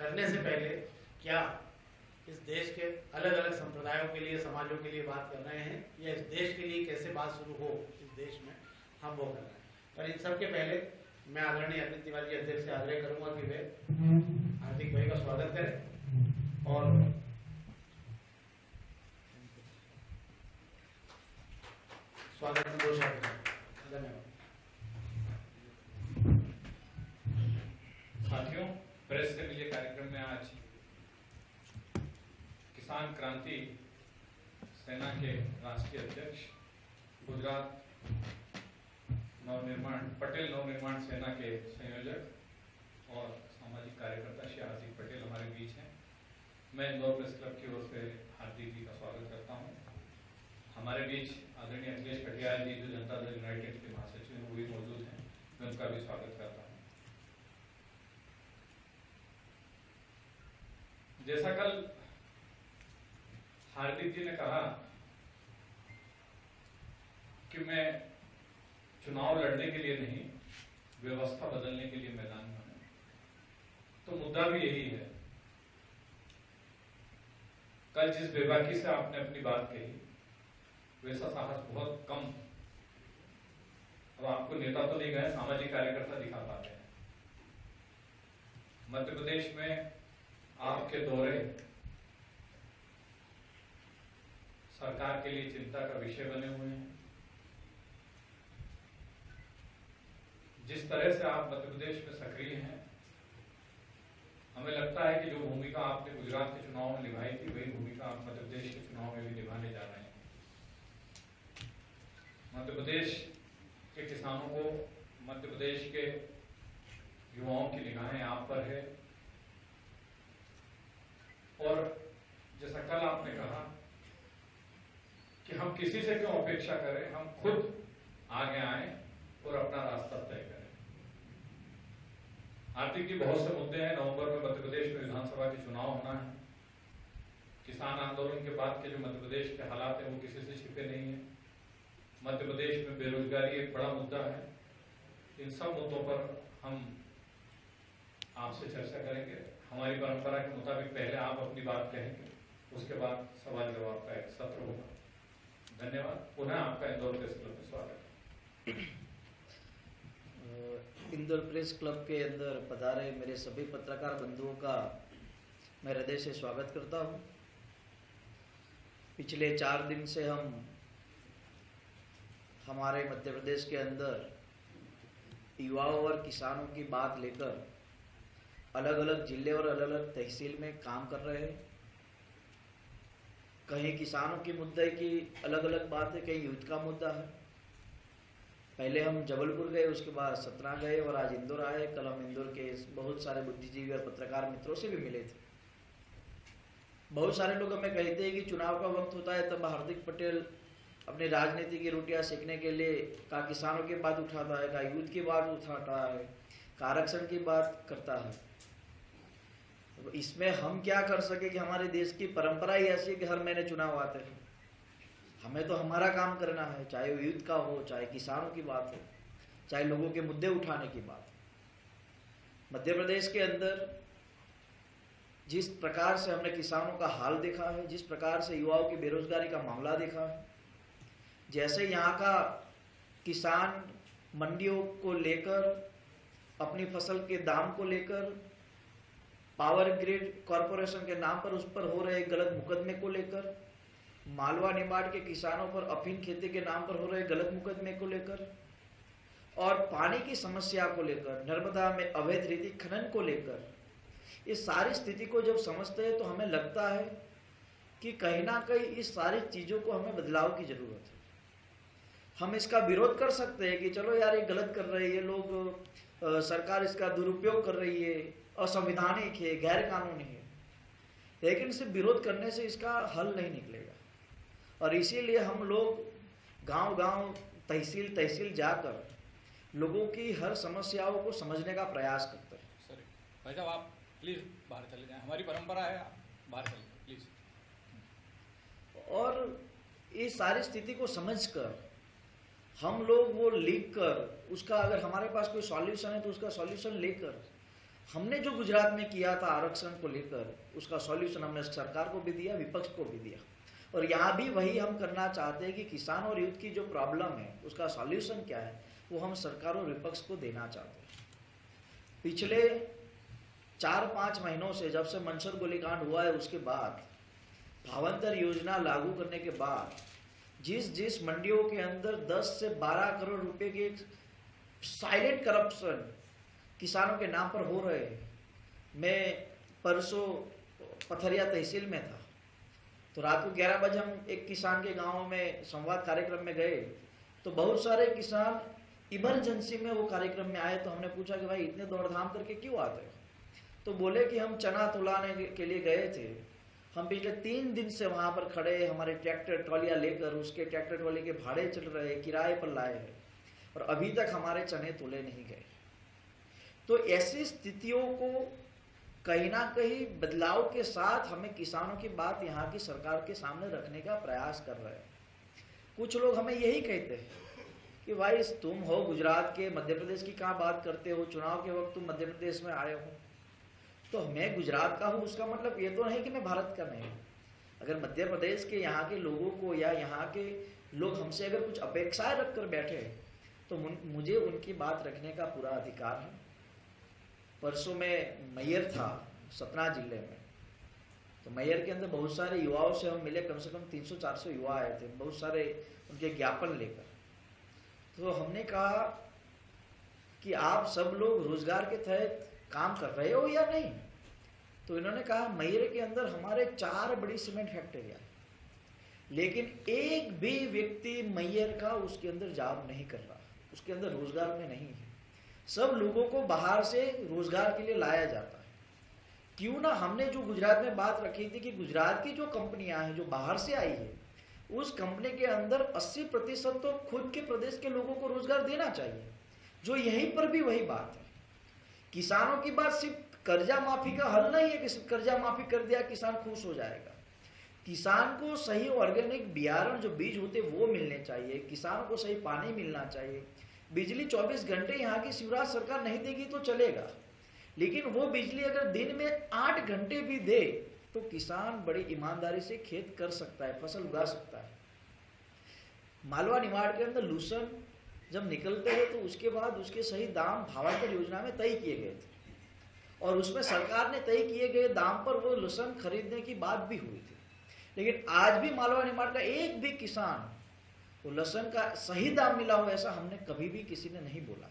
करने से पहले क्या इस देश के अलग अलग संप्रदायों के लिए, समाजों के लिए बात कर रहे हैं, या इस देश के लिए कैसे बात शुरू हो इस देश में, हम वो कर रहे हैं। पर इन सब के पहले मैं आदरणीय अरविंद तिवारी जी अध्यक्ष से आग्रह करूंगा कि वे हार्दिक भाई का स्वागत करें और स्वागत में दो शब्द। धन्यवाद। साथियों, प्रेस से मिले कार्यक्रम में आज किसान क्रांति सेना के राष्ट्रीय अध्यक्ष, गुजरात पटेल नवनिर्माण सेना के संयोजक और सामाजिक कार्यकर्ता श्री हार्दिक पटेल हमारे बीच हैं। मैं इंदौर प्रेस क्लब की ओर से हार्दिक जी का स्वागत करता हूं। हमारे बीच आदरणीय अखिलेश कटियाल जी, जो जनता दल यूनाइटेड के महासचिव हैं, वो भी मौजूद हैं। मैं उनका भी स्वागत करता हूं। जैसा कल हार्दिक जी ने कहा कि मैं चुनाव लड़ने के लिए नहीं, व्यवस्था बदलने के लिए मैदान में हूं, तो मुद्दा भी यही है। कल जिस बेबाकी से आपने अपनी बात कही, वैसा साहस बहुत कम, अब आपको नेता तो नहीं गए, सामाजिक कार्यकर्ता दिखा पाते हैं। मध्य प्रदेश में आपके दौरे सरकार के लिए चिंता का विषय बने हुए हैं। जिस तरह से आप मध्य प्रदेश में सक्रिय हैं, हमें लगता है कि जो भूमिका आपने गुजरात के चुनाव में निभाई थी, वही भूमिका आप मध्य प्रदेश के चुनाव में भी निभाने जा रहे हैं। मध्य प्रदेश के किसानों को, मध्य प्रदेश के युवाओं की निगाहें आप पर है, और जैसा कल आपने कहा कि हम किसी से क्यों अपेक्षा करें, हम खुद आगे आए और अपना रास्ता तय करें। आर्थिक की बहुत से मुद्दे हैं। नवंबर में मध्य प्रदेश में विधानसभा के चुनाव होना है। किसान आंदोलन के बाद के जो मध्य प्रदेश के हालात हैं, वो किसी से छिपे नहीं है। मध्य प्रदेश में बेरोजगारी एक बड़ा मुद्दा है। इन सब मुद्दों पर हम आपसे चर्चा करेंगे। हमारी परंपरा के मुताबिक पहले आप अपनी बात कहेंगे, उसके बाद सवाल जवाब का एक सत्र होगा। धन्यवाद। पुनः आपका इंदौर प्रेस क्लब में स्वागत है। इंदौर प्रेस क्लब के अंदर पधारे मेरे सभी पत्रकार बंधुओं का मैं हृदय से स्वागत करता हूं। पिछले 4 दिन से हम हमारे मध्य प्रदेश के अंदर युवाओं और किसानों की बात लेकर अलग अलग जिले और अलग अलग तहसील में काम कर रहे हैं। कहीं किसानों के मुद्दे की अलग अलग बात है, कहीं युद्ध का मुद्दा है। पहले हम जबलपुर गए, उसके बाद सतना गए और आज इंदौर आए। कल हम इंदौर के बहुत सारे बुद्धिजीवी और पत्रकार मित्रों से भी मिले थे। बहुत सारे लोग हमें कहते हैं कि चुनाव का वक्त होता है तब हार्दिक पटेल अपनी राजनीति की रोटियां सेकने के लिए का किसानों की बात उठाता है, का युद्ध की बात उठाता है, का आरक्षण की बात करता है। तो इसमें हम क्या कर सके कि हमारे देश की परंपरा ही ऐसी है कि हर महीने चुनाव आते हैं। हमें तो हमारा काम करना है, चाहे वो युद्ध का हो, चाहे किसानों की बात हो, चाहे लोगों के मुद्दे उठाने की बात हो। मध्य प्रदेश के अंदर जिस प्रकार से हमने किसानों का हाल देखा है, जिस प्रकार से युवाओं की बेरोजगारी का मामला देखा है, जैसे यहाँ का किसान मंडियों को लेकर, अपनी फसल के दाम को लेकर, पावर ग्रिड कॉरपोरेशन के नाम पर उस पर हो रहे गलत मुकदमे को लेकर, मालवा निमाड़ के किसानों पर अफीम खेती के नाम पर हो रहे गलत मुकदमे को लेकर, और पानी की समस्या को लेकर, नर्मदा में अवैध रेती खनन को लेकर, इस सारी स्थिति को जब समझते हैं तो हमें लगता है कि कहीं ना कहीं इस सारी चीजों को हमें बदलाव की जरूरत है। हम इसका विरोध कर सकते हैं कि चलो यार ये गलत कर रहे हैं ये लोग, सरकार इसका दुरुपयोग कर रही है, असंवैधानिक है, गैर कानूनी है, लेकिन सिर्फ विरोध करने से इसका हल नहीं निकलेगा। और इसीलिए हम लोग गांव-गांव, तहसील जाकर लोगों की हर समस्याओं को समझने का प्रयास करते हैं। सर भाई साहब, आप प्लीज बाहर चले जाएं, हमारी परंपरा है, आप बाहर चले जाएं प्लीज। और इस सारी स्थिति को समझकर हम लोग वो लिख कर उसका, अगर हमारे पास कोई सॉल्यूशन है तो उसका सॉल्यूशन लेकर हमने जो गुजरात में किया था आरक्षण को लेकर, उसका सॉल्यूशन हमने सरकार को भी दिया, विपक्ष को भी दिया, और यहाँ भी वही हम करना चाहते हैं कि किसान और यूथ की जो प्रॉब्लम है उसका सॉल्यूशन क्या है वो हम सरकार और विपक्ष को देना चाहते हैं। पिछले 4-5 महीनों से, जब से मनसर गोलीकांड हुआ है उसके बाद, भावांतर योजना लागू करने के बाद, जिस मंडियों के अंदर 10 से 12 करोड़ रुपए के साइलेंट करप्शन किसानों के नाम पर हो रहे हैं। मैं परसों पथरिया तहसील में था, तो रात को 11 बजे हम एक किसान के गांव में संवाद कार्यक्रम में गए, तो बहुत सारे किसान इमरजेंसी में वो कार्यक्रम में आए। तो हमने पूछा कि भाई इतने दौड़धाम करके क्यों आते हो? तो बोले कि हम चना तुलाने के लिए गए थे, हम पिछले 3 दिन से वहां पर खड़े, हमारे ट्रैक्टर ट्रॉलियां लेकर, उसके ट्रैक्टर ट्रॉली के भाड़े चल रहे, किराए पर लाए हैं, और अभी तक हमारे चने तुले नहीं गए। तो ऐसी स्थितियों को कहीं ना कहीं बदलाव के साथ हमें किसानों की बात यहाँ की सरकार के सामने रखने का प्रयास कर रहे हैं। कुछ लोग हमें यही कहते हैं कि भाई तुम हो गुजरात के, मध्य प्रदेश की कहाँ बात करते हो, चुनाव के वक्त तुम मध्य प्रदेश में आए हो। तो मैं गुजरात का हूँ उसका मतलब ये तो नहीं कि मैं भारत का नहीं हूँ। अगर मध्य प्रदेश के यहाँ के लोगों को या यहाँ के लोग हमसे अगर कुछ अपेक्षाएं रखकर बैठे तो मुझे उनकी बात रखने का पूरा अधिकार है। परसों में मैयर था सतना जिले में, तो मैयर के अंदर बहुत सारे युवाओं से हम मिले, कम से कम 300-400 युवा आए थे, बहुत सारे उनके ज्ञापन लेकर। तो हमने कहा कि आप सब लोग रोजगार के तहत काम कर रहे हो या नहीं? तो इन्होंने कहा मैयर के अंदर हमारे 4 बड़ी सीमेंट फैक्ट्रियां, लेकिन एक भी व्यक्ति मैयर का उसके अंदर जॉब नहीं कर रहा, उसके अंदर रोजगार में नहीं है। सब लोगों को बाहर से रोजगार के लिए लाया जाता है। क्यों ना हमने जो गुजरात में बात रखी थी कि गुजरात की जो कंपनियां हैं जो बाहर से आई है, उस कंपनी के अंदर 80% तो खुद के प्रदेश के लोगों को रोजगार देना चाहिए। जो यहीं पर भी वही बात है, किसानों की बात सिर्फ कर्जा माफी का हल नहीं है कि सिर्फ कर्जा माफी कर दिया किसान खुश हो जाएगा। किसान को सही ऑर्गेनिक बियारण, जो बीज होते वो मिलने चाहिए, किसानों को सही पानी मिलना चाहिए। बिजली 24 घंटे यहाँ की शिवराज सरकार नहीं देगी तो चलेगा, लेकिन वो बिजली अगर दिन में 8 घंटे भी दे तो किसान बड़ी ईमानदारी से खेत कर सकता है, फसल उगा सकता है। मालवा निमाड़ के अंदर लूसन जब निकलते हैं तो उसके बाद उसके सही दाम भावांतर योजना में तय किए गए थे, और उसमें सरकार ने तय किए गए दाम पर वो लूसन खरीदने की बात भी हुई थी। लेकिन आज भी मालवा निमाड़ का एक भी किसान वो लहसुन का सही दाम मिला हो ऐसा हमने कभी भी किसी ने नहीं बोला।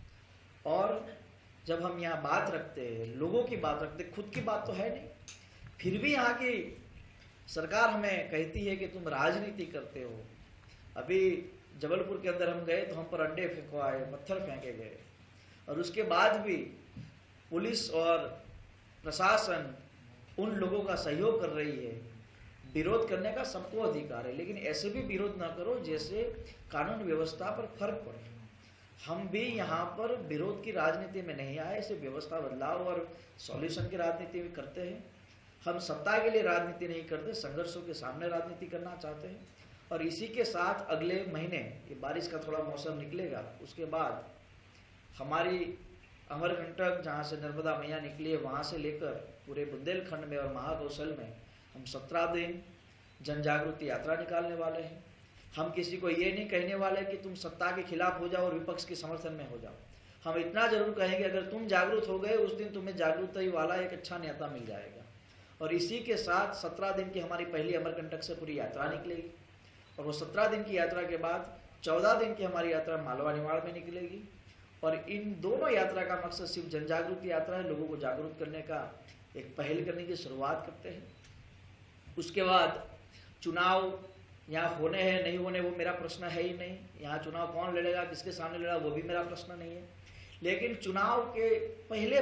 और जब हम यहाँ बात रखते हैं, लोगों की बात रखते, खुद की बात तो है नहीं, फिर भी यहाँ की सरकार हमें कहती है कि तुम राजनीति करते हो। अभी जबलपुर के अंदर हम गए तो हम पर अंडे फेंकवाए, पत्थर फेंके गए, और उसके बाद भी पुलिस और प्रशासन उन लोगों का सहयोग कर रही है। विरोध करने का सबको अधिकार है, लेकिन ऐसे भी विरोध ना करो जैसे कानून व्यवस्था पर फर्क पड़े। हम भी यहाँ पर विरोध की राजनीति में नहीं आए, ऐसे व्यवस्था बदलाव और सॉल्यूशन की राजनीति भी करते हैं। हम सत्ता के लिए राजनीति नहीं करते, संघर्षों के सामने राजनीति करना चाहते हैं। और इसी के साथ अगले महीने ये बारिश का थोड़ा मौसम निकलेगा, उसके बाद हमारी अमरकंटक जहाँ से नर्मदा मैया निकली है वहाँ से लेकर पूरे बुंदेलखंड में और महाकौशल में हम 17 दिन जन जागृति यात्रा निकालने वाले हैं। हम किसी को ये नहीं कहने वाले कि तुम सत्ता के खिलाफ हो जाओ और विपक्ष के समर्थन में हो जाओ। हम इतना जरूर कहेंगे अगर तुम जागरूक हो गए उस दिन तुम्हें जागरूकता वाला एक अच्छा नेता मिल जाएगा। और इसी के साथ 17 दिन की हमारी पहली अमरकंटक से पूरी यात्रा निकलेगी, और वो 17 दिन की यात्रा के बाद 14 दिन की हमारी यात्रा मालवा निमाड़ में निकलेगी। और इन दोनों यात्रा का मकसद सिर्फ जन जागृति यात्रा है, लोगों को जागरूक करने का एक पहल करने की शुरुआत करते हैं। उसके बाद चुनाव यहाँ होने हैं नहीं होने वो मेरा प्रश्न है ही नहीं, यहाँ चुनाव कौन लड़ेगा किसके सामने लड़ेगा वो भी मेरा प्रश्न नहीं है। लेकिन चुनाव के पहले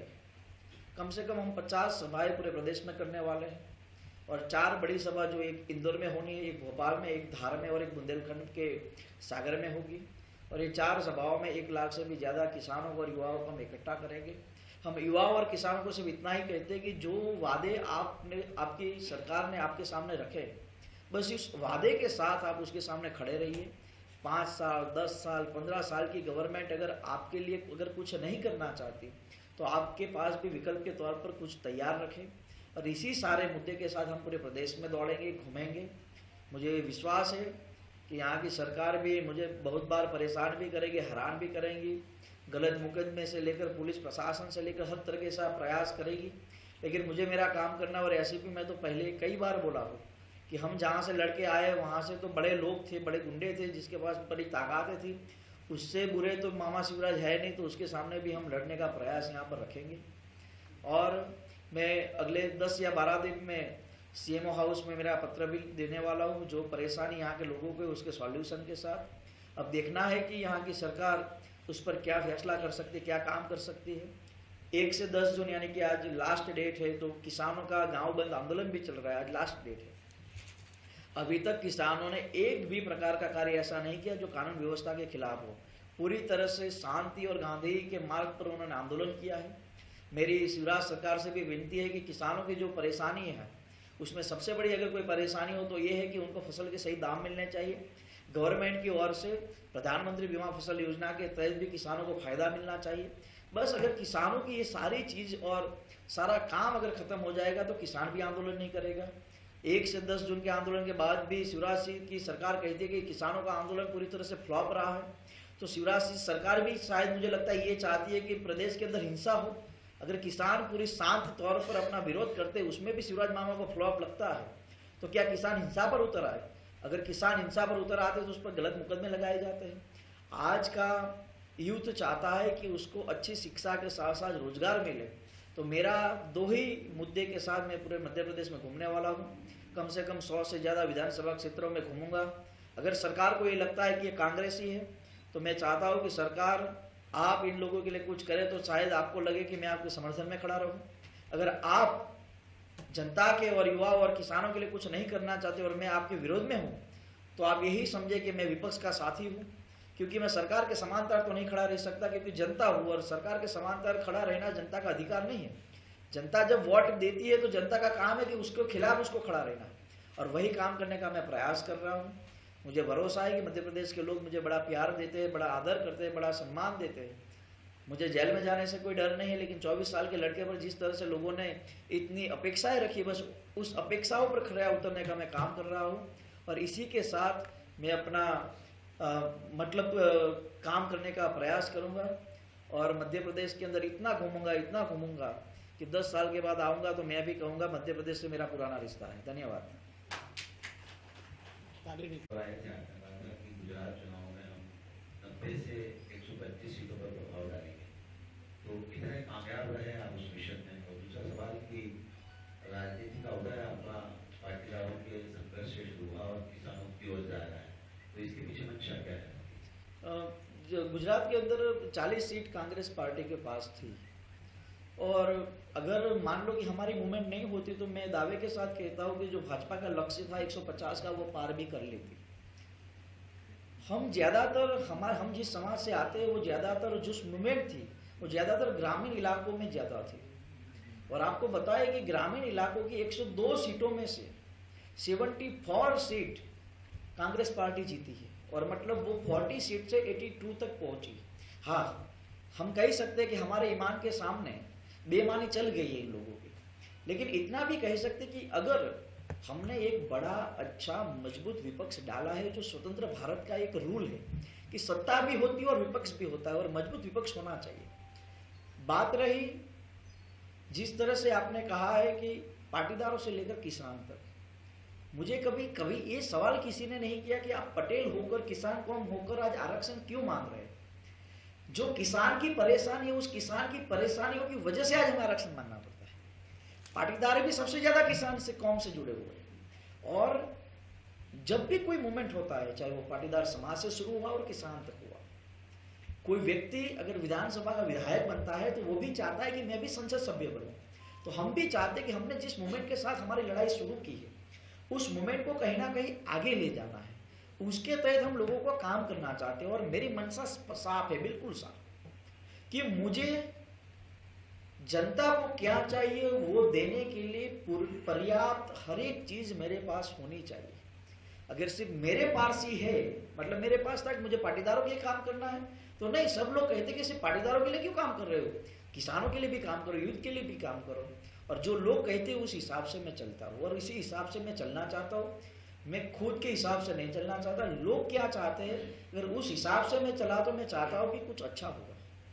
कम से कम हम 50 सभाएं पूरे प्रदेश में करने वाले हैं, और 4 बड़ी सभा जो एक इंदौर में होनी है, एक भोपाल में, एक धार में और एक बुंदेलखंड के सागर में होगी। और ये 4 सभाओं में 1 लाख से भी ज़्यादा किसानों और युवाओं को हम इकट्ठा करेंगे। हम युवाओं और किसानों को सिर्फ इतना ही कहते हैं कि जो वादे आपकी सरकार ने आपके सामने रखे, बस इस वादे के साथ आप उसके सामने खड़े रहिए। 5 साल 10 साल 15 साल की गवर्नमेंट अगर आपके लिए अगर कुछ नहीं करना चाहती तो आपके पास भी विकल्प के तौर पर कुछ तैयार रखें, और इसी सारे मुद्दे के साथ हम पूरे प्रदेश में दौड़ेंगे, घूमेंगे। मुझे विश्वास है कि यहाँ की सरकार भी मुझे बहुत बार परेशान भी करेगी, हैरान भी करेंगी, गलत मुकदमे से लेकर पुलिस प्रशासन से लेकर हर तरह का प्रयास करेगी, लेकिन मुझे मेरा काम करना। और ऐसे भी मैं तो पहले कई बार बोला हूँ कि हम जहाँ से लड़के आए वहाँ से तो बड़े लोग थे, बड़े गुंडे थे, जिसके पास बड़ी ताकतें थी। उससे बुरे तो मामा शिवराज है नहीं, तो उसके सामने भी हम लड़ने का प्रयास यहाँ पर रखेंगे। और मैं अगले 10 या 12 दिन में CMO हाउस में मेरा पत्र भी देने वाला हूँ, जो परेशानी यहाँ के लोगों के उसके सॉल्यूशन के साथ। अब देखना है कि यहाँ की सरकार उस पर क्या फैसला कर सकती है, क्या काम कर सकती है। 1 से 10 जून यानी कि आज लास्ट डेट है, तो किसानों का गांव बंद आंदोलन भी चल रहा है, आज लास्ट डेट है। अभी तक किसानों ने एक भी प्रकार का कार्य ऐसा नहीं किया जो कानून व्यवस्था के खिलाफ हो। पूरी तरह से शांति और गांधी के मार्ग पर उन्होंने आंदोलन किया है। मेरी शिवराज सरकार से भी विनती है कि किसानों की जो परेशानी है उसमें सबसे बड़ी अगर कोई परेशानी हो तो ये है कि उनको फसल के सही दाम मिलने चाहिए। गवर्नमेंट की ओर से प्रधानमंत्री बीमा फसल योजना के तहत भी किसानों को फायदा मिलना चाहिए। बस अगर किसानों की ये सारी चीज और सारा काम अगर खत्म हो जाएगा तो किसान भी आंदोलन नहीं करेगा। 1 से 10 जून के आंदोलन के बाद भी शिवराज सिंह की सरकार कहती है कि किसानों का आंदोलन पूरी तरह से फ्लॉप रहा है, तो शिवराज सिंह सरकार भी शायद मुझे लगता है ये चाहती है कि प्रदेश के अंदर हिंसा हो। अगर किसान पूरी शांत तौर पर अपना विरोध करते उसमें भी शिवराज मामा को फ्लॉप लगता है, तो क्या किसान हिंसा पर उतर आए? अगर किसान हिंसा पर उतर आते तो उस पर गलत मुकदमे लगाए जाते हैं। आज का यूथ चाहता है कि उसको अच्छी शिक्षा के साथ साथ रोजगार मिले, तो मेरा 2 ही मुद्दे के साथ मैं पूरे मध्य प्रदेश में घूमने वाला हूँ। कम से कम 100 से ज़्यादा विधानसभा क्षेत्रों में घूमूंगा। अगर सरकार को ये लगता है कि ये कांग्रेसी है, तो मैं चाहता हूँ कि सरकार आप इन लोगों के लिए कुछ करें, तो शायद आपको लगे कि मैं आपके समर्थन में खड़ा रहूँ। अगर आप जनता के और युवा और किसानों के लिए कुछ नहीं करना चाहते और मैं आपके विरोध में हूँ, तो आप यही समझे कि मैं विपक्ष का साथी हूँ, क्योंकि मैं सरकार के समांतर तो नहीं खड़ा रह सकता, क्योंकि जनता हूँ और सरकार के समांतर खड़ा रहना जनता का अधिकार नहीं है। जनता जब वोट देती है तो जनता का काम है कि उसके खिलाफ उसको खड़ा रहना, और वही काम करने का मैं प्रयास कर रहा हूँ। मुझे भरोसा है कि मध्य प्रदेश के लोग मुझे बड़ा प्यार देते हैं, बड़ा आदर करते हैं, बड़ा सम्मान देते हैं। मुझे जेल में जाने से कोई डर नहीं है, लेकिन 24 साल के लड़के पर जिस तरह से लोगों ने इतनी अपेक्षाएं रखी, बस उस अपेक्षाओं पर खरा उतरने का मैं काम कर रहा हूँ। और इसी के साथ मैं अपना काम करने का प्रयास करूँगा, और मध्य प्रदेश के अंदर इतना घूमूंगा कि 10 साल के बाद आऊँगा तो मैं भी कहूँगा मध्य प्रदेश से मेरा पुराना रिश्ता है। धन्यवाद। गुजरात चुनाव में हम 90 से 125 सीटों पर प्रभाव डालेंगे, तो कितने कामयाब रहे आप उस मिशन में? और दूसरा सवाल कि राजनीति का उदय आपका पाटीदारों के संघर्ष से शुरू हुआ और किसानों की ओर जा रहा है, तो इसके पीछे मंशा क्या है? गुजरात के अंदर 40 सीट कांग्रेस पार्टी के पास थी, और अगर मान लो कि हमारी मूवमेंट नहीं होती तो मैं दावे के साथ कहता हूँ कि जो भाजपा का लक्ष्य था 150 का, वो पार भी कर लेती। हम जिस समाज से आते हैं वो ज़्यादातर जो मूवमेंट थी वो ज़्यादातर ग्रामीण इलाकों में ज़्यादा थी, और आपको बताया कि ग्रामीण इलाकों की 102 सीटों में से 74 सीट कांग्रेस पार्टी जीती है, और मतलब वो 40 सीट से 82 तक पहुंची। हाँ, हम कह सकते हैं कि हमारे ईमान के सामने बेईमानी चल गई है इन लोगों की, लेकिन इतना भी कह सकते कि अगर हमने एक बड़ा अच्छा मजबूत विपक्ष डाला है, जो स्वतंत्र भारत का एक रूल है कि सत्ता भी होती है और विपक्ष भी होता है, और मजबूत विपक्ष होना चाहिए। बात रही जिस तरह से आपने कहा है कि पाटीदारों से लेकर किसान तक, मुझे कभी ये सवाल किसी ने नहीं किया कि आप पटेल होकर, किसान कौम होकर आज आरक्षण क्यों मांग रहे हैं। जो किसान की परेशानी है, उस किसान की परेशानियों की वजह से आज हमें आरक्षण मांगना पड़ता है। पाटीदार भी सबसे ज्यादा किसान से कौम से जुड़े हुए हैं, और जब भी कोई मूवमेंट होता है, चाहे वो पाटीदार समाज से शुरू हुआ और किसान तक हुआ, कोई व्यक्ति अगर विधानसभा का विधायक बनता है तो वो भी चाहता है कि मैं भी संसद सभ्य बनूं। तो हम भी चाहते हैं कि हमने जिस मूवमेंट के साथ हमारी लड़ाई शुरू की है, उस मूवमेंट को कहीं ना कहीं आगे ले जाना है, उसके तहत हम लोगों को काम करना चाहते हैं। और मेरी मंशा साफ है, बिल्कुल साफ, कि मुझे जनता को क्या चाहिए वो देने के लिए पर्याप्त हर एक चीज मेरे पास होनी चाहिए। अगर सिर्फ मेरे पास ही है, मतलब मेरे पास तक मुझे पाटीदारों के लिए काम करना है, तो नहीं, सब लोग कहते कि सिर्फ पाटीदारों के लिए क्यों काम कर रहे हो, किसानों के लिए भी काम करो, यूथ के लिए भी काम करो। और जो लोग कहते हैं उस हिसाब से मैं चलता हूँ, और इसी हिसाब से मैं चलना चाहता हूँ। मैं खुद के हिसाब से नहीं चलना चाहता, लोग क्या चाहते हैं, अगर उस हिसाब से मैं चला तो मैं चाहता हूँ कि कुछ अच्छा होगा।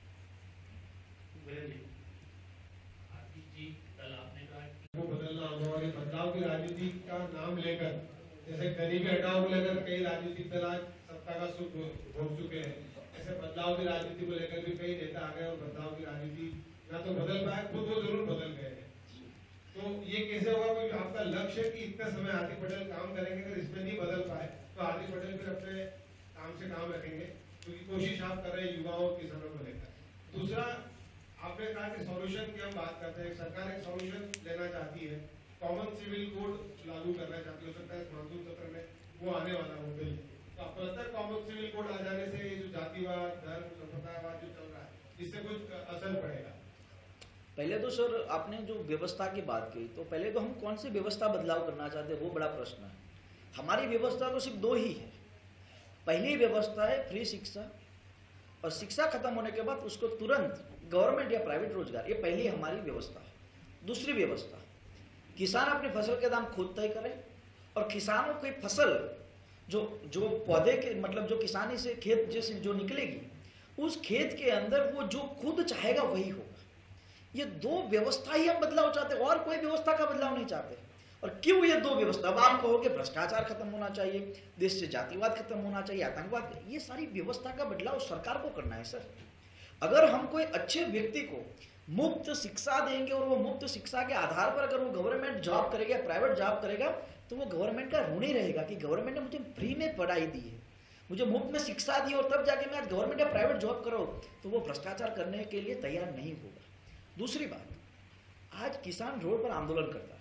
वो बदलना होगा, और ये बदलाव की राजनीति का नाम लेकर, जैसे गरीबी हटाओ को लेकर कई राजनीतिक दल आज सत्ता का सुख भोग चुके हैं, ऐसे बदलाव की राजनीति को लेकर भी कई नेता आ गए और बदलाव की राजनीति ना तो बदल पाए, खुद वो जरूर बदल गए हैं। तो ये कैसे होगा, क्योंकि आपका लक्ष्य है कि इतने समय हार्दिक पटेल काम करेंगे, अगर इसमें नहीं बदल पाए तो हार्दिक पटेल फिर अपने काम से काम रखेंगे, क्योंकि कोशिश आप कर रहे हैं युवाओं और किसानों को लेकर। दूसरा, आपने कहा कि सॉल्यूशन की हम बात करते हैं, सरकार एक सॉल्यूशन लेना चाहती है, कॉमन सिविल कोड लागू करना चाहती है, हो सकता है मानसून सत्र में वो आने वाला हो बिल। तो आपको लगता है कॉमन सिविल कोड आ जाने से ये जो जातिवाद, धर्म, संप्रदायवाद जो चल रहा है, इससे कुछ असर पड़ेगा? पहले तो सर आपने जो व्यवस्था की बात की, तो पहले तो हम कौन सी व्यवस्था बदलाव करना चाहते हैं वो बड़ा प्रश्न है। हमारी व्यवस्था तो सिर्फ दो ही है। पहली व्यवस्था है फ्री शिक्षा, और शिक्षा खत्म होने के बाद उसको तुरंत गवर्नमेंट या प्राइवेट रोजगार, ये पहली हमारी व्यवस्था है। दूसरी व्यवस्था, किसान अपनी फसल के दाम खुद तय करें, और किसानों की फसल जो पौधे के मतलब जो किसानी से खेत जैसे जो निकलेगी, उस खेत के अंदर वो जो खुद चाहेगा वही होगा। ये दो व्यवस्था ही हम बदलाव चाहते हैं, और कोई व्यवस्था का बदलाव नहीं चाहते। और क्यों ये दो व्यवस्था? अब आप कहोगे भ्रष्टाचार खत्म होना चाहिए, देश से जातिवाद खत्म होना चाहिए, आतंकवाद, ये सारी व्यवस्था का बदलाव सरकार को करना है सर। अगर हम कोई अच्छे व्यक्ति को मुफ्त शिक्षा देंगे, और वो मुफ्त शिक्षा के आधार पर अगर वो गवर्नमेंट जॉब करेगा, प्राइवेट जॉब करेगा, तो वो गवर्नमेंट का ऋण ही रहेगा कि गवर्नमेंट ने मुझे फ्री में पढ़ाई दी है, मुझे मुफ्त में शिक्षा दी, और तब जाके मैं आज गवर्नमेंट या प्राइवेट जॉब करो, तो वो भ्रष्टाचार करने के लिए तैयार नहीं होगा। दूसरी बात, आज किसान रोड पर आंदोलन करता है,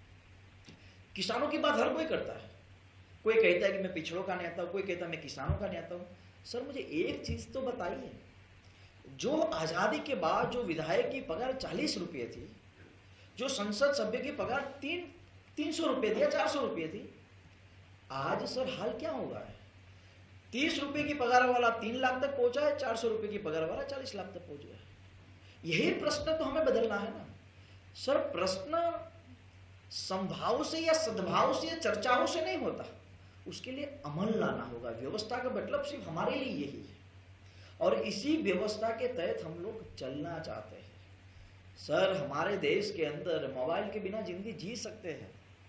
किसानों की बात हर कोई करता है। कोई कहता है कि मैं पिछड़ों का नहीं आता हूं, कोई कहता है मैं किसानों का नहीं आता हूं। सर मुझे एक चीज तो बताइए, जो आजादी के बाद जो विधायक की पगार 40 रुपये थी, जो संसद सभ्य की पगार 300 रुपये थी या 400 रुपये थी, आज सर हाल क्या होगा है? 30 रुपये की पगार वाला 3 लाख तक पहुंचा है, 400 रुपये की पगार वाला 40 लाख तक पहुंच गया है। यही प्रश्न तो हमें बदलना है ना सर। प्रश्न संभाव से या सद्भाव से या चर्चाओं से नहीं होता, उसके लिए अमल लाना होगा। व्यवस्था का मतलब सिर्फ हमारे लिए यही है, और इसी व्यवस्था के तहत हम लोग चलना चाहते हैं। सर हमारे देश के अंदर मोबाइल के बिना जिंदगी जी सकते हैं,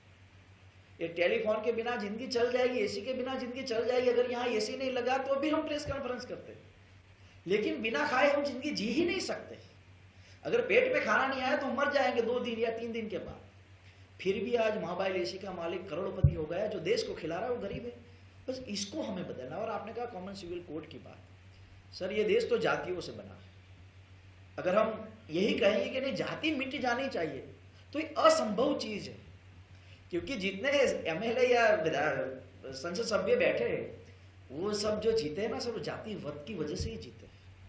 ये टेलीफोन के बिना जिंदगी चल जाएगी, एसी के बिना जिंदगी चल जाएगी। अगर यहाँ एसी नहीं लगा तो भी हम प्रेस कॉन्फ्रेंस करते हैं, लेकिन बिना खाए हम जिंदगी जी ही नहीं सकते। अगर पेट में खाना नहीं आया तो हम मर जाएंगे 2 दिन या 3 दिन के बाद। फिर भी आज मोबाइल एसी का मालिक करोड़पति हो गया, जो देश को खिला रहा है वो गरीब है। बस इसको हमें बदलना। और आपने कहा कॉमन सिविल कोड की बात, सर ये देश तो जातियों से बना है। अगर हम यही कहेंगे कि नहीं जाति मिट जानी चाहिए, तो ये असंभव चीज है, क्योंकि जितने एमएलए या संसद सभ्य बैठे वो सब जो जीते हैं ना, सब जातिवाद की वजह से ही जीते।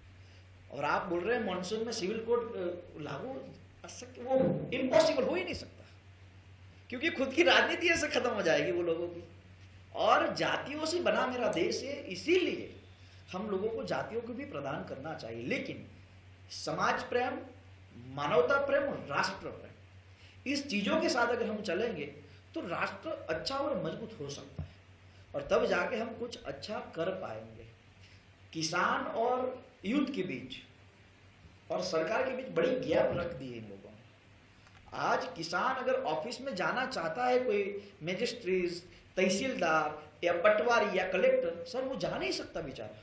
और आप बोल रहे हैं मॉनसून में सिविल कोड लागू, वो इम्पॉसिबल हो ही नहीं सकता, क्योंकि खुद की राजनीति ऐसे खत्म हो जाएगी वो लोगों की। और जातियों से बना मेरा देश है, इसीलिए हम लोगों को जातियों को भी प्रदान करना चाहिए, लेकिन समाज प्रेम, मानवता प्रेम और राष्ट्र प्रेम, इस चीजों के साथ अगर हम चलेंगे तो राष्ट्र अच्छा और मजबूत हो सकता है, और तब जाके हम कुछ अच्छा कर पाएंगे। किसान और यूथ के बीच और सरकार के बीच बड़ी गैप रख दी है इन लोगों ने। आज किसान अगर ऑफिस में जाना चाहता है, कोई मजिस्ट्रेट, तहसीलदार या पटवारी या कलेक्टर, सर वो जा नहीं सकता बेचारा,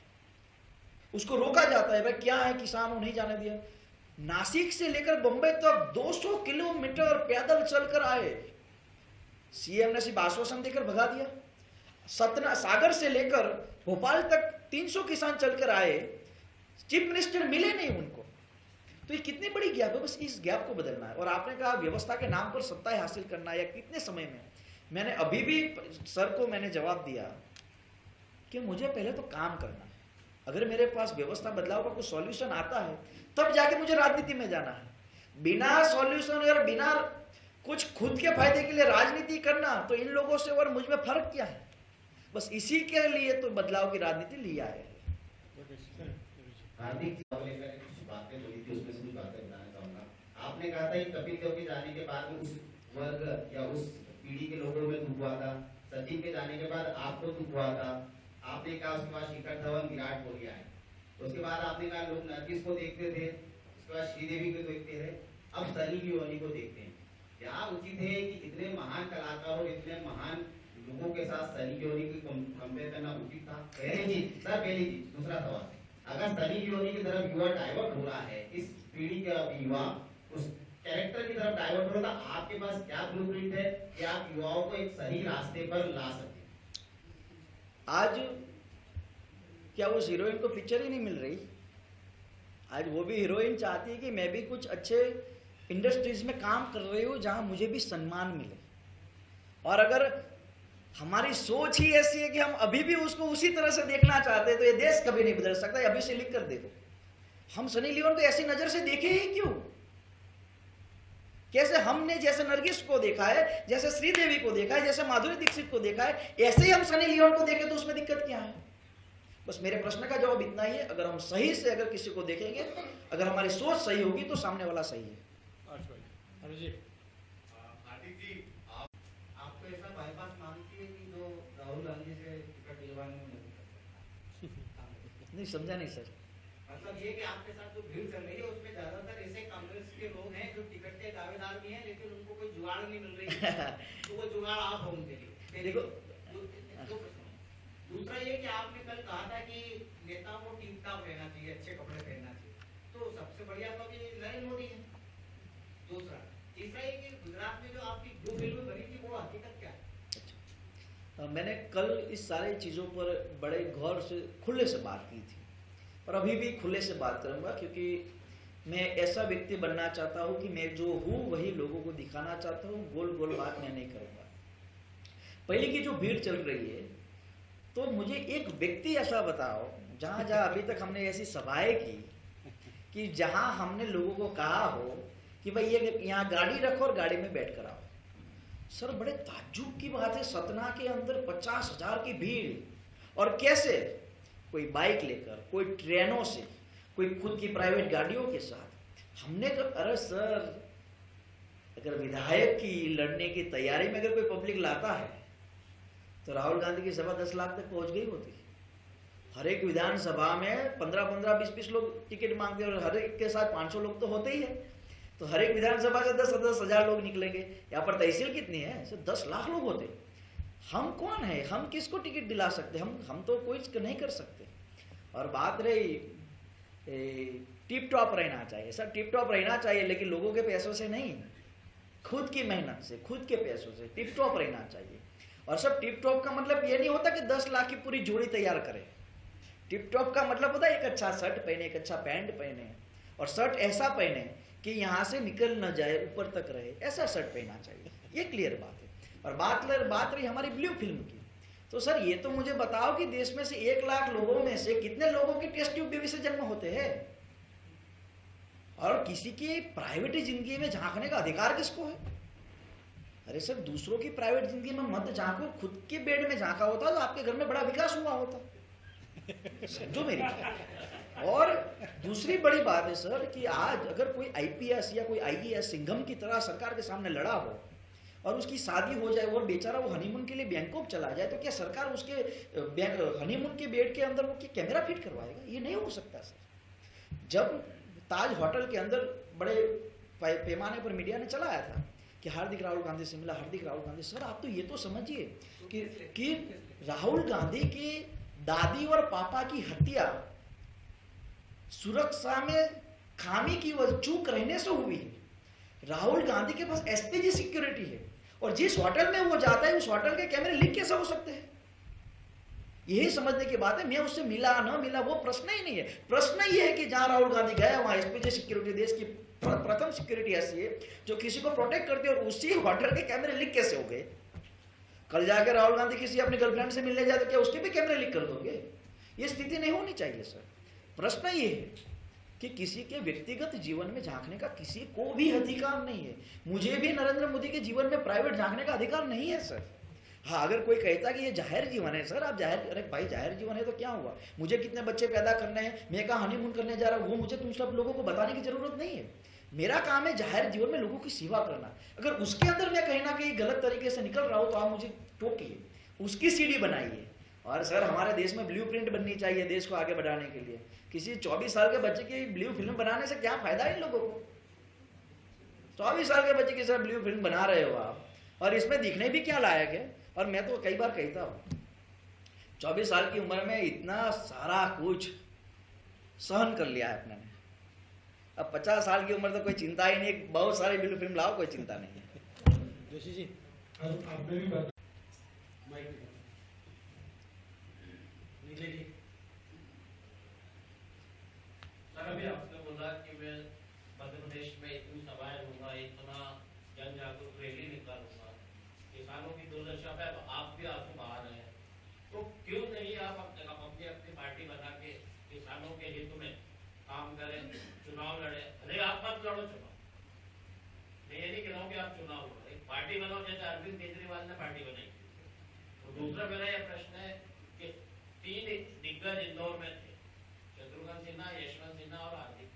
उसको रोका जाता है, भाई क्या है किसान वो नहीं जाने दिया। नासिक से लेकर बंबई तक 200 किलोमीटर पैदल चलकर आए, सीएम ने सिर्फ आश्वासन देकर भगा दिया। सतना सागर से लेकर भोपाल तक 300 किसान चलकर आए, चीफ मिनिस्टर मिले नहीं उनको। तो ये कितनी बड़ी गैप है, बस इस गैप को बदलना है। और आपने कहा व्यवस्था के नाम पर सत्ता हासिल करना है या कितने समय में, मैंने अभी भी सर को मैंने जवाब दिया कि मुझे पहले तो काम करना है। अगर मेरे पास व्यवस्था बदलाव का कुछ सॉल्यूशन आता है तब जाके मुझे राजनीति में जाना है। बिना सॉल्यूशन और बिना कुछ खुद के फायदे के लिए राजनीति करना, तो इन लोगों से और मुझ में फर्क क्या है? बस इसी के लिए तो बदलाव की राजनीति लिया है। हार्दिक जी को लेकर कुछ बातें बोली थी, उसमें से कुछ बातें बताना चाहूंगा। आपने कहा था कि कपिल देव के जाने के बाद उस वर्ग या उस पीढ़ी के लोगों में दुख हुआ था, सचिन के जाने के बाद आपको दुख हुआ था। आपने कहा उसके बाद शिखर धवन, विराट कोहली आए, उसके बाद आपने कहा लोग नरगिस को देखते थे, उसके बाद श्रीदेवी को देखते थे, अब सनी लियोनी को देखते हैं। क्या उचित है कि इतने महान कलाकार और इतने महान लोगों के साथ सनी लियोनी को कंपेयर करना उचित था? पहली चीज सर, पहली चीज। दूसरा सवाल, अगर सनी लियोनी की तरफ युवा डाइवर्ट हो रहा है, इस पीढ़ी का युवा उस कैरेक्टर की तरफ डाइवर्ट हो रहा है, आपके पास क्या ब्लूप्रिंट है कि आप युवाओं को एक सही रास्ते पर ला सकते हैं? आज क्या उस हीरोइन को पिक्चर ही नहीं मिल रही? आज वो भी हीरोइन चाहती है कि मैं भी कुछ अच्छे इंडस्ट्रीज में काम कर रही हूँ जहाँ मुझे भी सम्मान मिले। और अगर हमारी सोच ही ऐसी है कि हम अभी भी उसको उसी तरह से देखना चाहते हैं तो ये देश कभी नहीं बदल सकता। अभी से लिख कर दे दो। हम सनी लियोन को ऐसी नजर से देखे ही क्यों? कैसे हमने जैसे नरगिस को देखा है, जैसे श्रीदेवी को देखा है, जैसे माधुरी दीक्षित को देखा है, ऐसे ही हम सनी लियोन को देखें तो उसमें दिक्कत क्या है? बस मेरे प्रश्न का जवाब इतना ही है, अगर हम सही से अगर किसी को देखेंगे, अगर हमारी सोच सही होगी तो सामने वाला सही है। अरे जी, हार्दिक जी, आपको ऐसा बाईपास मानती है कि जो राहुल गांधी से टिकट दिलवाने में नहीं समझा नहीं सर। मतलब ये कि आपके साथ जो भीड़ चल रही है उसमें ज्यादातर ऐसे कांग्रेस के लोग हैं जो टिकट के दावेदार भी हैं लेकिन उनको कोई जुगाड़ नहीं मिल रही है, तो वो जुगाड़ आप हो उनके लिए। देखो, दूसरा ये कि आपने कल कहा था कि नेताओं को टीप टॉप रहना चाहिए, अच्छे कपड़े पहनना चाहिए, तो सबसे बढ़िया तो अभी नरेंद्र मोदी है। दूसरा, तीसरा ये कि गुजरात में जो आपकी ब्लू फिल्म बनी थी वो हकीकत क्या है? मैंने कल इस सारी चीज़ों पर बड़े गौर से खुले से बात की थी और अभी भी खुले से बात करूंगा, क्योंकि मैं ऐसा व्यक्ति बनना चाहता हूं कि मैं जो हूं वही लोगों को दिखाना चाहता हूं। गोल गोल बात मैं नहीं करूंगा। पहले की जो भीड़ चल रही है, तो मुझे एक व्यक्ति ऐसा बताओ जहां जहां अभी तक हमने ऐसी सभाएं की कि जहां हमने लोगों को कहा हो कि भाई ये यहाँ गाड़ी रखो और गाड़ी में बैठ कर आओ। सर, बड़े ताज्जुब की बात है, सतना के अंदर 50,000 की भीड़, और कैसे? कोई बाइक लेकर, कोई ट्रेनों से, कोई खुद की प्राइवेट गाड़ियों के साथ। हमने कहा अरे सर, अगर विधायक की लड़ने की तैयारी में अगर कोई पब्लिक लाता है तो राहुल गांधी की सभा 10 लाख तक पहुंच गई होती। हर एक विधानसभा में 15-15, 20-20 लोग टिकट मांगते हैं और हर एक के साथ 500 लोग तो होते ही है, तो हर एक विधानसभा से 10-10 हजार लोग निकलेंगे। यहाँ पर तहसील कितनी है? 10 लाख लोग होते। हम कौन है? हम किसको टिकट दिला सकते? हम तो कोई नहीं कर सकते। और बात रही टिप टॉप रहना चाहिए। सर, टिप टॉप रहना चाहिए, लेकिन लोगों के पैसों से नहीं, खुद की मेहनत से, खुद के पैसों से टिप टॉप रहना चाहिए। और सब टिप टॉप का मतलब ये नहीं होता कि 10 लाख की पूरी जोड़ी तैयार करें। टिप टॉप का मतलब होता है एक अच्छा शर्ट पहने, एक अच्छा पैंट पहने, और शर्ट ऐसा पहने कि यहाँ से निकल न जाए, ऊपर तक रहे, ऐसा शर्ट पहनना चाहिए। ये क्लियर बात है। और बात रही हमारी ब्लू फिल्म की, तो सर ये तो मुझे बताओ कि देश में से 1 लाख लोगों में से कितने लोगों की टेस्ट ट्यूब बेबी से जन्म होते हैं? और किसी की प्राइवेट जिंदगी में झांकने का अधिकार किसको है? अरे सर, दूसरों की प्राइवेट जिंदगी में मत झांको, खुद के बेड में झांका होता तो आपके घर में बड़ा विकास हुआ होता। समझो मेरी। और दूसरी बड़ी बात है सर कि आज अगर कोई आईपीएस या कोई आईएएस सिंघम की तरह सरकार के सामने लड़ा हो और उसकी शादी हो जाए और बेचारा वो हनीमून के लिए बैंकॉक चला जाए, तो क्या सरकार उसके हनीमून के बेड के अंदर वो कैमरा फिट करवाएगा? ये नहीं हो सकता सर। जब ताज होटल के अंदर बड़े पैमाने पर मीडिया ने चलाया था कि हार्दिक राहुल गांधी से मिला, हार्दिक राहुल गांधी, सर आप तो ये तो समझिए कि राहुल गांधी की दादी और पापा की हत्या सुरक्षा में खामी की वजह चूक रहने से हुई है। राहुल गांधी के पास एसपीजी सिक्योरिटी है और जिस होटल में वो जाता है उस होटल के कैमरे लीक कैसे हो सकते हैं? यही समझने की बात है। मैं उससे मिला न मिला वो प्रश्न ही नहीं है। प्रश्न ये है कि जहां राहुल गांधी गया वहां एसपीजी सिक्योरिटी, देश की प्रथम सिक्योरिटी ऐसी है जो किसी को प्रोटेक्ट करती है, और उसी होटल के कैमरे लीक कैसे हो गए? कल जाकर राहुल गांधी किसी अपनी गर्लफ्रेंड से मिलने जाए तो क्या उसके भी कैमरे लीक कर दोगे? ये स्थिति नहीं होनी चाहिए सर। प्रश्न ये है कि किसी के व्यक्तिगत जीवन में झांकने का किसी को भी अधिकार नहीं है। मुझे भी नरेंद्र मोदी के जीवन में प्राइवेट झांकने का अधिकार नहीं है सर। हाँ, अगर कोई कहता कि ये जाहिर जीवन है, सर आप जाहिर, अरे भाई जाहिर जीवन है तो क्या हुआ, मुझे कितने बच्चे पैदा करने हैं, मैं कहाँ हनीमून करने जा रहा हूँ, वो मुझे तुम सब लोगों को बताने की जरूरत नहीं है। मेरा काम है जाहिर जीवन में लोगों की सेवा करना। अगर उसके अंदर मैं कहीं ना कहीं गलत तरीके से निकल रहा हूँ तो आप मुझे टोकिए, उसकी सीढ़ी बनाइए। और सर हमारे देश में ब्लूप्रिंट बननी चाहिए देश को आगे बढ़ाने के लिए। किसी 24 साल के बच्चे की ब्लू फिल्म बनाने से क्या फायदा है इन लोगों को? 24 साल के बच्चे की सर ब्लू फिल्म बना रहे हो आप, और इसमें दिखने भी क्या लायक है। और मैं तो कई बार कहता हूँ 24 साल की उम्र में इतना सारा कुछ सहन कर लिया है अपने ने, अब 50 साल की उम्र तो कोई चिंता ही नहीं, बहुत सारी ब्लू फिल्म लाओ, कोई चिंता नहीं है। जोशी जी आपने भी बता नीले जी। सर अभी आपने बोला कि मैं मध्य प्रदेश में इतनी सभाएं लूंगा, इतना जन जागरूक रैली निकालूंगा, किसानों की दुर्दशा पे आप भी आंसू बहा रहे हैं, तो क्यों नहीं आप अपनी अपनी पार्टी बना के किसानों के हित में काम करें, चुनाव लड़े। अरे आप मत लड़ो चुनाव, मैं ये नहीं कह रहा हूँ कि आप चुनाव लड़ो, एक पार्टी बनाओ जैसे अरविंद केजरीवाल ने पार्टी बनाई। तो दूसरा मेरा यह प्रश्न है कि 3 दिग्गज इंदौर में थे, शत्रुघ्न सिन्हा, यशवंत सिन्हा और हार्दिक,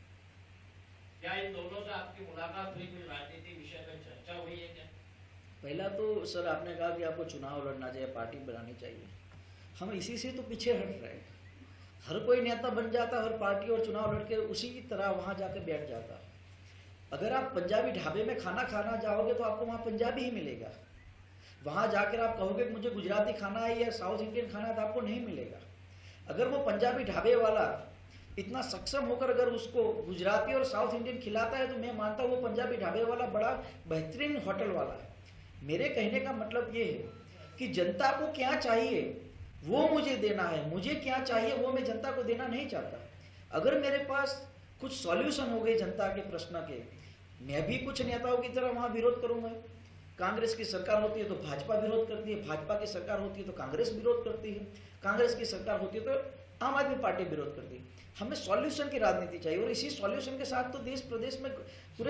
क्या इन दोनों से आपकी मुलाकात हुई, कोई राजनीति विषय पर चर्चा हुई है क्या? पहला तो सर आपने कहा कि आपको चुनाव लड़ना चाहिए, पार्टी बनानी चाहिए, हम इसी से तो पीछे हट रहे हैं। हर कोई नेता बन जाता, हर पार्टी और चुनाव लड़के उसी की तरह वहां जाकर बैठ जाता। अगर आप पंजाबी ढाबे में खाना खाना जाओगे तो आपको वहां पंजाबी ही मिलेगा। वहां जाकर आप कहोगे कि मुझे गुजराती खाना है या साउथ इंडियन खाना है तो आपको नहीं मिलेगा। अगर वो पंजाबी ढाबे वाला इतना सक्षम होकर अगर उसको गुजराती और साउथ इंडियन खिलाता है तो मैं मानता हूँ वो पंजाबी ढाबे वाला बड़ा बेहतरीन होटल वाला है। मेरे कहने का मतलब ये है कि जनता को क्या चाहिए वो मुझे देना है, मुझे क्या चाहिए वो मैं जनता को देना नहीं चाहता। अगर मेरे पास कुछ सॉल्यूशन हो गए जनता के प्रश्न के, मैं भी कुछ नेताओं की तरह वहां विरोध करूंगा। कांग्रेस की सरकार होती है तो भाजपा विरोध करती है, भाजपा की सरकार होती है तो कांग्रेस विरोध करती है, कांग्रेस की सरकार होती है तो आम आदमी पार्टी विरोध करती है। हमें सॉल्यूशन की राजनीति चाहिए और इसी सॉल्यूशन के साथ तो देश प्रदेश में पूरे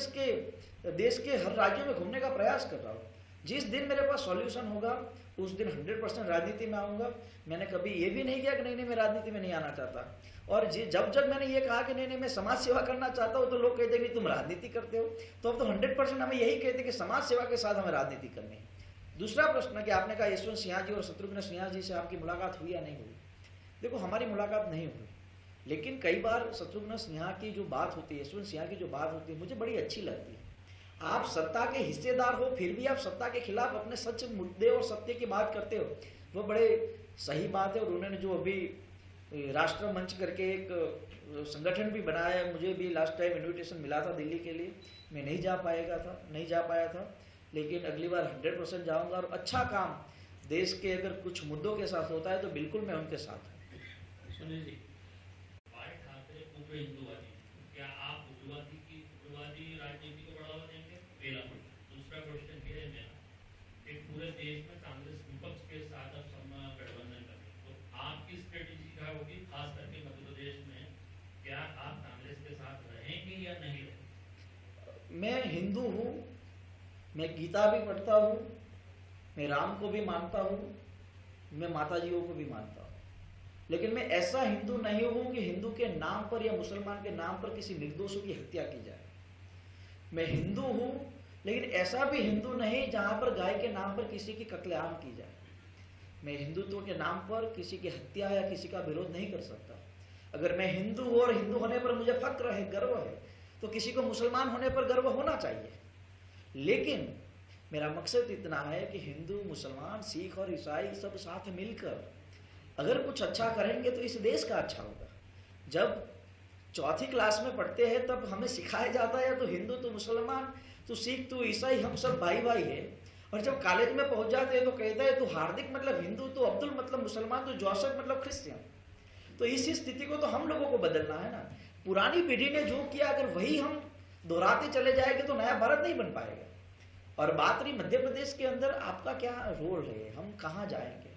देश के हर राज्यों में घूमने का प्रयास कर रहा हूँ। जिस दिन मेरे पास सॉल्यूशन होगा उस दिन 100% राजनीति में आऊंगा। मैंने कभी ये भी नहीं किया कि नहीं मैं राजनीति में नहीं आना चाहता, और जब मैंने ये कहा कि नहीं मैं समाज सेवा करना चाहता हूँ तो लोग कहते हैं कि तुम राजनीति करते हो। तो अब तो 100% हमें यही कहते कि समाज सेवा के साथ हमें राजनीति करनी है। दूसरा प्रश्न कि आपने कहा यशवंत सिन्हा जी और शत्रुघ्न सिन्हा जी से आपकी मुलाकात हुई या नहीं हुई। देखो हमारी मुलाकात नहीं हुई, लेकिन कई बार शत्रुघ्न सिन्हा की जो बात होती है, यशवंत सिन्हा की जो बात होती है मुझे बड़ी अच्छी लगती है। आप सत्ता के हिस्सेदार हो फिर भी आप सत्ता के खिलाफ अपने सच मुद्दे और सत्य की बात करते हो, वो बड़े सही बात है। और उन्होंने जो अभी राष्ट्र मंच करके एक संगठन भी बनाया है, मुझे भी लास्ट टाइम इन्विटेशन मिला था दिल्ली के लिए, मैं नहीं जा पाया था, लेकिन अगली बार 100% जाऊंगा। और अच्छा काम देश के अगर कुछ मुद्दों के साथ होता है तो बिल्कुल मैं उनके साथ हूँ। सुनील जी। ठाकरे उप हिंदुवादी, क्या आप उग्रवादी राजनीति को बढ़ावा देंगे? पहला क्वेश्चन। दूसरा क्वेश्चन ये है मेरा कि पूरे देश में कांग्रेस विपक्ष के साथ अब गठबंधन करें तो आपकी स्ट्रेटेजी क्या होगी, खास करके मध्य प्रदेश में? क्या आप कांग्रेस के साथ रहेंगे या नहीं रहेंगे? मैं हिंदू हूँ, मैं गीता भी पढ़ता हूँ, मैं राम को भी मानता हूँ, मैं माताजियों को भी मानता हूँ, लेकिन मैं ऐसा हिंदू नहीं हूँ कि हिंदू के नाम पर या मुसलमान के नाम पर किसी निर्दोषों की हत्या की जाए। मैं हिंदू हूँ लेकिन ऐसा भी हिंदू नहीं जहाँ पर गाय के नाम पर किसी की कत्लेआम की जाए। मैं हिंदुत्व के नाम पर किसी की हत्या या किसी का विरोध नहीं कर सकता। अगर मैं हिंदू हूँ और हिंदू होने पर मुझे फक्र है, गर्व है, तो किसी को मुसलमान होने पर गर्व होना चाहिए। लेकिन मेरा मकसद इतना है कि हिंदू, मुसलमान, सिख और ईसाई सब साथ मिलकर अगर कुछ अच्छा करेंगे तो इस देश का अच्छा होगा। जब चौथी क्लास में पढ़ते हैं तब हमें सिखाया जाता है तो हिंदू तो मुसलमान, तो सिख, तो ईसाई, हम सब भाई भाई है। और जब कॉलेज में पहुंच जाते हैं तो कहता है तो हार्दिक मतलब हिंदू, तो अब्दुल मतलब मुसलमान, तो जोसेफ मतलब क्रिश्चियन। तो इसी स्थिति को तो हम लोगों को बदलना है ना। पुरानी पीढ़ी ने जो किया अगर वही हम दोहराते चले जाएंगे तो नया भारत नहीं बन पाएगा। और बात रही मध्य प्रदेश के अंदर आपका क्या रोल है, हम कहाँ जाएंगे।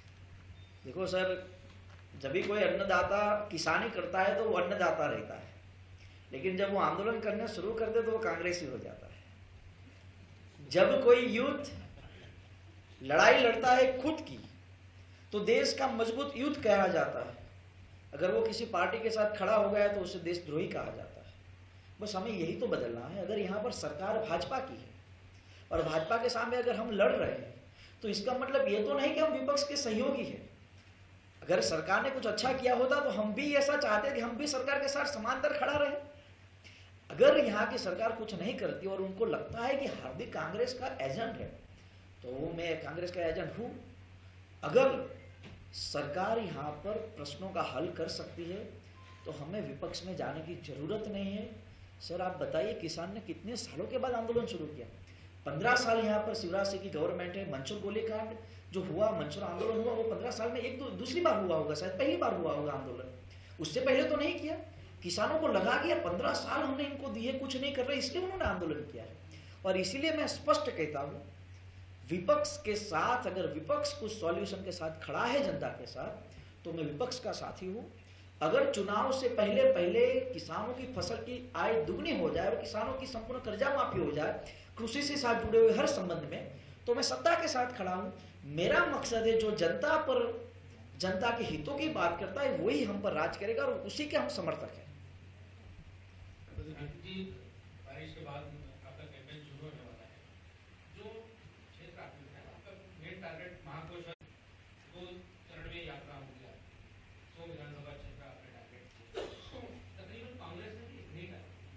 देखो सर, जब भी कोई अन्नदाता किसानी करता है तो वो अन्नदाता रहता है, लेकिन जब वो आंदोलन करने शुरू कर दे तो वो कांग्रेसी हो जाता है। जब कोई यूथ लड़ाई लड़ता है खुद की, तो देश का मजबूत युद्ध कहा जाता है। अगर वो किसी पार्टी के साथ खड़ा हो गया तो उसे देशद्रोही कहा जाता है। बस हमें यही तो बदलना है। अगर यहाँ पर सरकार भाजपा की है और भाजपा के सामने अगर हम लड़ रहे हैं तो इसका मतलब ये तो नहीं कि हम विपक्ष के सहयोगी हैं। अगर सरकार ने कुछ अच्छा किया होता तो हम भी ऐसा चाहते कि हम भी सरकार के साथ समांतर खड़ा रहे। अगर यहाँ की सरकार कुछ नहीं करती और उनको लगता है कि हार्दिक कांग्रेस का एजेंट है, तो मैं कांग्रेस का एजेंट हूँ। अगर सरकार यहाँ पर प्रश्नों का हल कर सकती है तो हमें विपक्ष में जाने की जरूरत नहीं है। सर आप बताइए, किसान ने कितने सालों के बाद आंदोलन शुरू किया? 15 साल यहाँ पर शिवराज सिंह की गवर्नमेंट है। मंसूर गोलीकांड जो हुआ, मंसूर आंदोलन हुआ, वो 15 साल में दूसरी बार हुआ होगा, शायद पहली बार हुआ होगा आंदोलन। उससे पहले तो नहीं किया। किसानों को लगा कि 15 साल हमने इनको दिए, कुछ नहीं कर रहे, इसलिए उन्होंने आंदोलन किया है। और इसीलिए मैं स्पष्ट कहता हूँ, विपक्ष के साथ, अगर विपक्ष कुछ सॉल्यूशन के साथ खड़ा है जनता के साथ, तो मैं विपक्ष का साथी हूँ। अगर चुनाव से पहले किसानों की फसल की आय दुगनी हो जाए और किसानों की संपूर्ण कर्जा माफी हो जाए, कृषि से साथ जुड़े हुए हर संबंध में, तो मैं सत्ता के साथ खड़ा हूँ। मेरा मकसद है जो जनता के हितों की बात करता है वही हम पर राज करेगा और उसी के हम समर्थक हैं। बारिश के बाद आपका कैंपेन शुरू होने वाला है। जो क्षेत्र आपने बताया, आपका मेन टारगेट महाकोश दो चरण में यात्रा होगी। 100 विधानसभा क्षेत्र आपने टारगेट तकरीबन कांग्रेस ने भी नहीं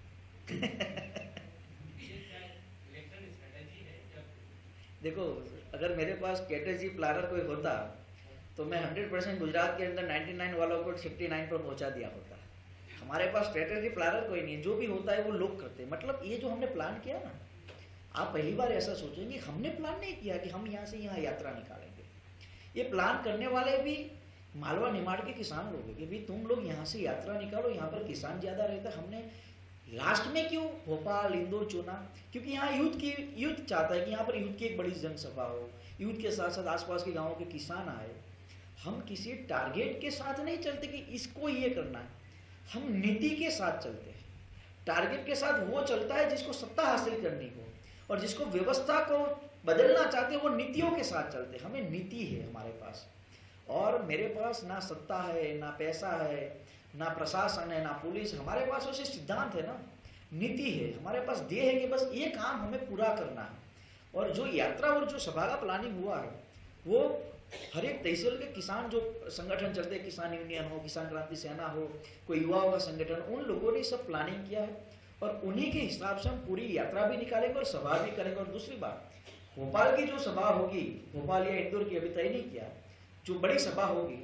कहा। ये क्या इलेक्शन स्ट्रेटेजी है या? देखो, अगर मेरे पास स्ट्रेटेजी प्लानर कोई होता तो मैं 100% गुजरात के अंदर 99 वालों को 59 पर पहुंचा दिया होता। हमारे पास स्ट्रेटेजी प्लानर कोई नहीं, जो भी होता है वो लोग करते हैं। मतलब ये जो हमने प्लान किया ना, आप पहली बार ऐसा सोचेंगे हमने प्लान नहीं किया कि हम यहाँ से यहाँ यात्रा निकालेंगे। ये प्लान करने वाले भी मालवा निमाड़ के किसान लोग हैं कि भाई तुम लोग यहाँ से यात्रा निकालो, यहाँ पर किसान ज्यादा रहता है। हमने लास्ट में क्यों भोपाल इंदौर चुना? क्योंकि यहाँ युद्ध चाहता है कि यहाँ पर युद्ध की एक बड़ी जनसभा हो, युद्ध के साथ साथ आसपास के गाँवों के किसान आए। हम किसी टारगेट के साथ नहीं चलते कि इसको ये करना है, हम नीति के साथ चलते हैं। टारगेट के साथ वो चलता है जिसको सत्ता हासिल करनी हो, और जिसको व्यवस्था को बदलना चाहते हैं वो नीतियों के साथ चलते हैं। हमें नीति है हमारे पास, और मेरे पास ना सत्ता है, ना पैसा है, ना प्रशासन है, ना पुलिस। हमारे पास उसे सिद्धांत है ना, नीति है। हमारे पास ध्येय है कि बस ये काम हमें पूरा करना है। और जो यात्रा और जो सभा का प्लानिंग हुआ है, वो हर एक तहसील के किसान जो संगठन चलते हैं, किसान यूनियन हो, किसान क्रांति सेना हो, कोई युवाओं का संगठन, उन लोगों ने सब प्लानिंग किया है और उन्हीं के हिसाब से हम पूरी यात्रा भी निकालेंगे और सभा भी करेंगे। और दूसरी बात, भोपाल की जो सभा होगी, भोपाल या इंदौर की अभी तय नहीं किया, जो बड़ी सभा होगी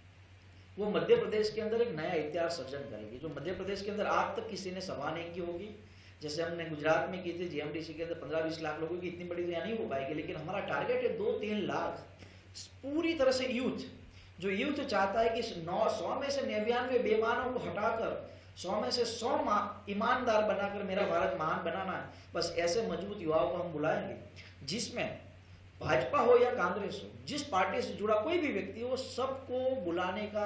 वो मध्य प्रदेश के अंदर एक नया इतिहास सर्जन करेगी। जो मध्य प्रदेश के अंदर आज तक किसी ने सभा नहीं की होगी, जैसे हमने गुजरात में की थी जीएमडीसी के अंदर 15-20 लाख लोगों की, इतनी बड़ी तो नहीं हो पाएगी। लेकिन हमारा टारगेट है 2-3 लाख पूरी तरह से यूथ, जो यूथ चाहता है कि 100 में से 99 बेईमानों को हटाकर 100 में से 100 ईमानदार बनाकर मेरा भारत महान बनाना है। बस ऐसे मजबूत युवाओं को हम बुलाएंगे, जिसमें भाजपा हो या कांग्रेस हो, जिस पार्टी से जुड़ा कोई भी व्यक्ति हो, सबको बुलाने का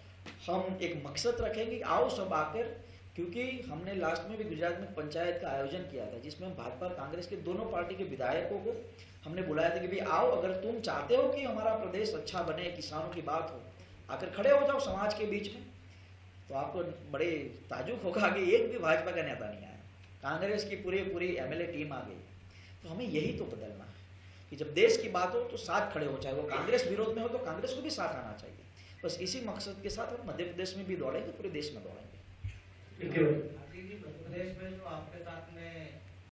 हम एक मकसद रखेंगे। आओ सब आकर, क्योंकि हमने लास्ट में भी गुजरात में पंचायत का आयोजन किया था, जिसमें भाजपा और कांग्रेस के दोनों पार्टी के विधायकों को हमने बुलाया था कि भाई आओ, अगर तुम चाहते हो कि हमारा प्रदेश अच्छा बने, किसानों की बात हो, आकर खड़े हो जाओ समाज के बीच में। तो आपको बड़े ताजुब होगा कि एक भी भाजपा का नेता नहीं आया, कांग्रेस की पूरी एमएलए टीम आ गई। तो हमें यही तो बदलना है कि जब देश की बात हो तो साथ खड़े हो, चाहे वो कांग्रेस विरोध में हो तो कांग्रेस को भी साथ आना चाहिए। बस इसी मकसद के साथ हम मध्य प्रदेश में भी दौड़ेंगे, पूरे देश में दौड़ेंगे। मध्य प्रदेश में जो आपके साथ में